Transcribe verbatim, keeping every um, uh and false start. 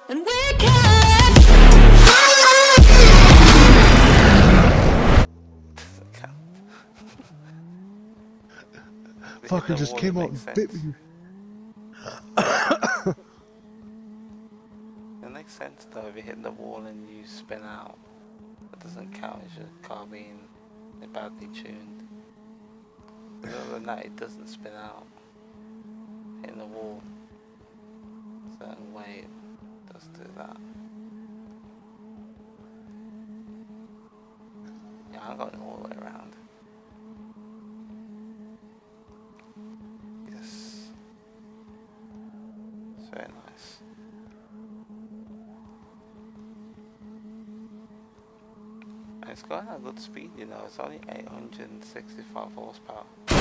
And we can. Fucker just came out and bit me. It makes sense though if you hit the wall and you spin out. That doesn't count as your car being badly tuned. Other than that, it doesn't spin out. Hitting the wall a certain way it does do that. Yeah, I'm going all the way around. Yes. It's very nice. And it's going at a good speed, you know, it's only eight hundred sixty-five horsepower.